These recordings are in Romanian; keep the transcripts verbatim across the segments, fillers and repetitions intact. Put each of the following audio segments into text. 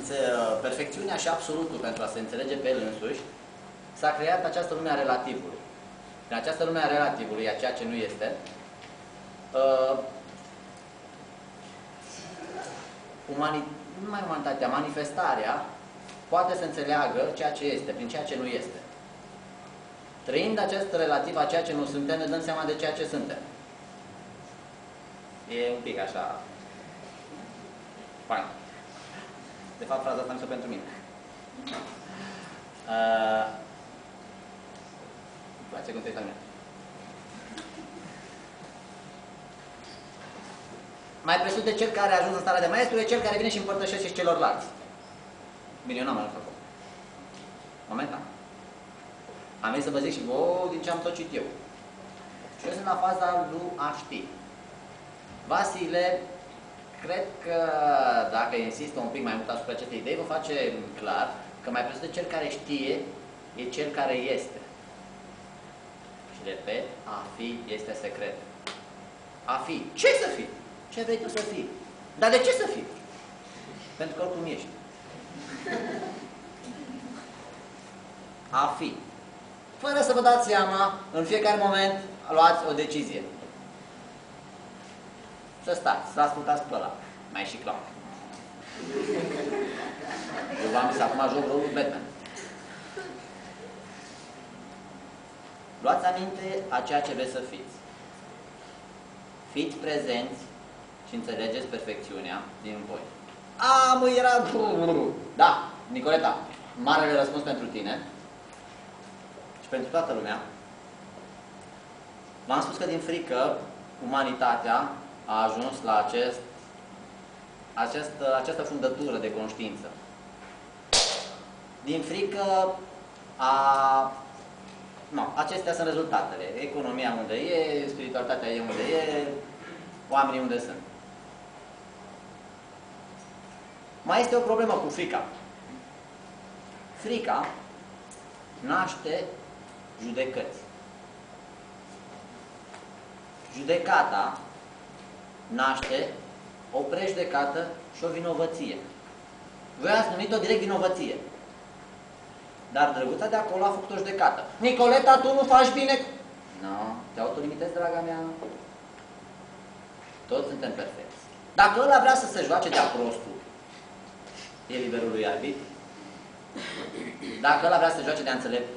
perfecțiunea și absolutul pentru a se înțelege pe el însuși, s-a creat această lume a relativului. În această lume a relativului, a ceea ce nu este, uh, umani, nu numai umanitatea, manifestarea poate să înțeleagă ceea ce este, prin ceea ce nu este. Trăind acest relativ a ceea ce nu suntem, ne dăm seama de ceea ce suntem. E un pic așa... fain. De fapt, fraza asta nu este pentru mine. Uh, îmi place cum te uita mine. Mai presus de cel care a ajuns în starea de maestru e cel care vine și împărtășește și celorlalți. Milionam am făcut. Momentan. Am venit să vă zic și vouă din ce am tot citit eu. Și eu sunt la faza lui a ști. Vasile, cred că dacă insistă un pic mai mult asupra acestei idei, vă face clar că mai presus de cel care știe, e cel care este. Și repet, a fi este secret. A fi. Ce să fii? Ce vrei tu să fii? Dar de ce să fii? Pentru că oricum ești. A fi. Fără să vă dați seama, în fiecare moment luați o decizie. Să stați, să ascultați pe ăla. Mai și clar. Eu v-am zis, acum joc rolul Batman. Luați aminte a ceea ce vreți să fiți. Fiți prezenți și înțelegeți perfecțiunea din voi. A, mă, era... Da, Nicoleta, marele răspuns pentru tine și pentru toată lumea. V-am spus că din frică umanitatea a ajuns la acest, acest, această fundătură de conștiință. Din frică a... No, acestea sunt rezultatele. Economia unde e, spiritualitatea e unde e, oamenii unde sunt. Mai este o problemă cu frica. Frica naște judecăți. Judecata naște o prejudecată și o vinovăție. Voi ați numit-o direct vinovăție. Dar drăguța de acolo a făcut o judecată. Nicoleta, tu nu faci bine? Nu, no, te autolimitezi, draga mea. Toți suntem perfecți. Dacă ăla vrea să se joace de-a prostul, e liberul lui arbitru. Dacă ăla vrea să se joace de-a înțeleptul,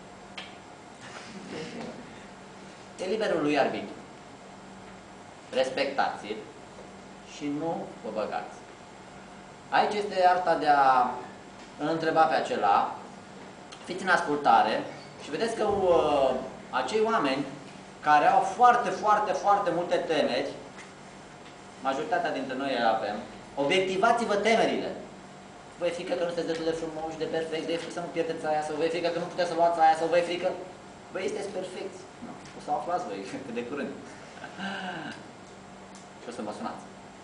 e liberul lui arbitru. Respectați-l și nu vă băgați. Aici este arta de a îl întreba pe acela. Fiți în ascultare și vedeți că uh, acei oameni care au foarte, foarte, foarte multe temeri, majoritatea dintre noi le avem, obiectivați-vă temerile. Vă e frică că nu sunteți destul de frumoși, de perfecți, de frică să nu pierdeți aia, sau vă e frică că nu puteți să luați aia, sau vă e frică... Băi, sunteți perfecți. No, o să aflați voi cât de curând. Și o să mă sunați.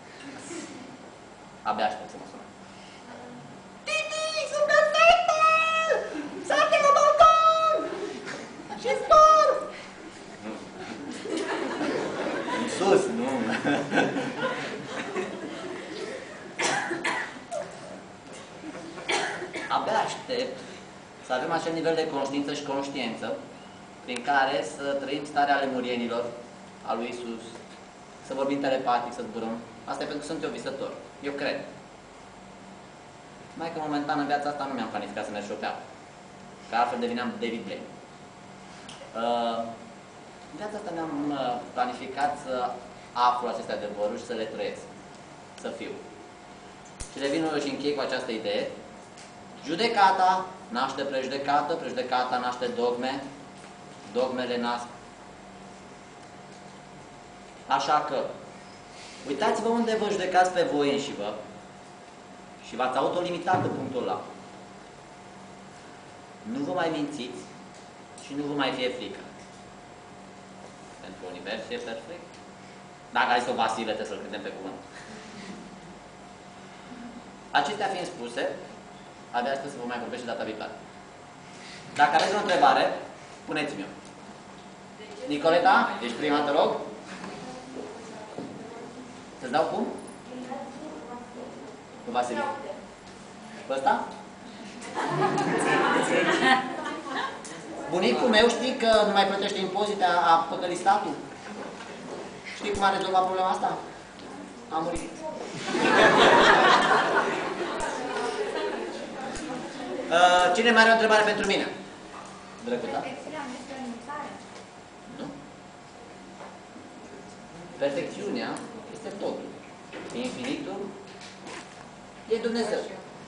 Abia aștept să mă sunați. Titi, sunt perfectă! Sarte la balcon! Și spor! În sus, nu? Abia aștept să avem acel nivel de conștiință și conștiență prin care să trăim starea lemurienilor a lui Isus, să vorbim telepatic, să zburăm. Asta e pentru că sunt eu visător. Eu cred. Mai că momentan în viața asta nu mi-am planificat să merg șopeam. Că altfel devineam David Blaine. Uh, în viața asta mi-am uh, planificat să aflu aceste adevăruri și să le trăiesc. Să fiu. Și revin eu și închei cu această idee. Judecata naște prejudecată, prejudecata naște dogme, dogmele nasc. Așa că, uitați-vă unde vă judecați pe voi înși vă și v-ați autolimitat în punctul ăla. Nu vă mai mințiți și nu vă mai fie frică. Pentru că universul e perfect. Dacă ai zis-o Vasile, trebuie să-l credem pe cuvânt. Acestea fiind spuse, abia aștept să vă mai vorbesc și data viitoare. Dacă aveți o întrebare, puneți-mi-o. Nicoleta, ești prima, te rog? Să-ți dau cum? Cu Vasile. Pe ăsta? Bunicul meu știi că nu mai plătește impozite, a păcălit statul? Știi cum a rezolvat problema asta? A murit. Cine mai are o întrebare pentru mine? Drăguța? Perfecțiunea nu este o limitare? Nu. Perfecțiunea este totul. Infinitul e Dumnezeu.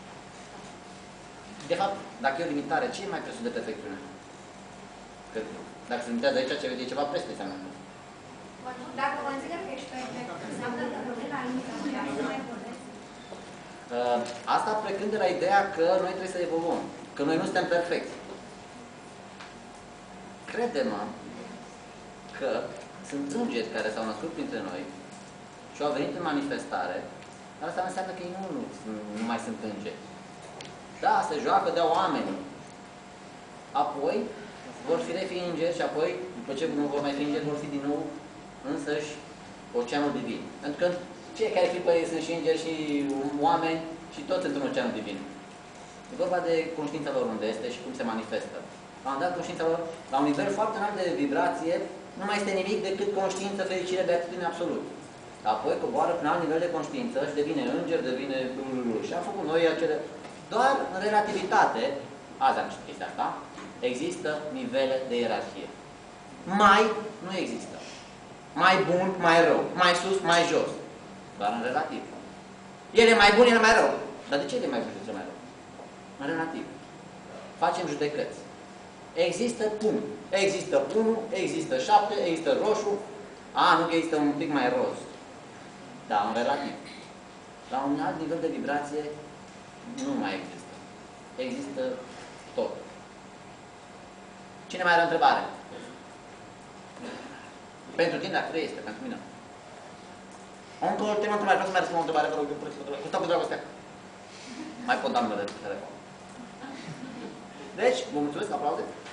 De fapt, dacă e o limitare, ce e mai presus de perfecțiune? Că dacă se limitează aici, ce vede ceva presus înseamnă. Dacă consider că ești perfect, înseamnă că rămâne la limită și așa mai vorbesc. Asta plecând de la ideea că noi trebuie să evoluăm, că noi nu suntem perfecți. Crede-mă că sunt îngeri care s-au născut printre noi și au venit în manifestare, dar asta înseamnă că ei nu, nu, nu mai sunt îngeri. Da, se joacă de oameni. Apoi vor fi refi îngeri și apoi, după ce nu vor mai fi îngeri, vor fi din nou însăși oceanul divin. Pentru că fiecare clipă sunt și îngeri și oameni și toți într-un oceanul divin. E vorba de conștiința lor unde este și cum se manifestă. La un dat, conștiința lor, la un nivel foarte înalt de vibrație, nu mai este nimic decât conștiință, fericire, beatitudine absolut. Apoi coboară prin alt nivel de conștiință și devine înger, devine... Și am făcut noi acele... Doar în relativitate, azi am citit chestia asta, există nivele de ierarhie. Mai nu există. Mai bun, mai rău. Mai sus, mai jos. Doar în relativ. El e mai bun, el e mai rău. Dar de ce el e mai bun, el e mai rău? În relativ. Facem judecăți. Există punct. Există unu, există șapte, există roșu. A, nu că există un pic mai roz. Da, în relativ. La un alt nivel de vibrație nu mai există. Există tot. Cine mai are o întrebare? Pentru tine, dacă este, pentru mine. Încă o ultimă întrebare, vreau să mai răspund o întrebare, vă rog, cu stau cu dragostea. Mai pot da numele de telefon. Deci, vă mulțumesc, aplauze.